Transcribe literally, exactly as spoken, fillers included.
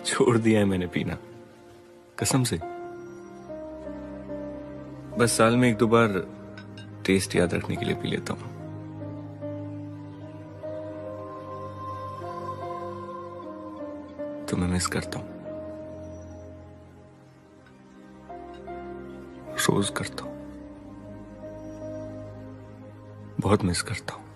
छोड़ दिया है मैंने पीना, कसम से। बस साल में एक दो बार टेस्ट याद रखने के लिए पी लेता हूं। तुम्हें मिस करता हूं, रोज करता हूं, बहुत मिस करता हूं।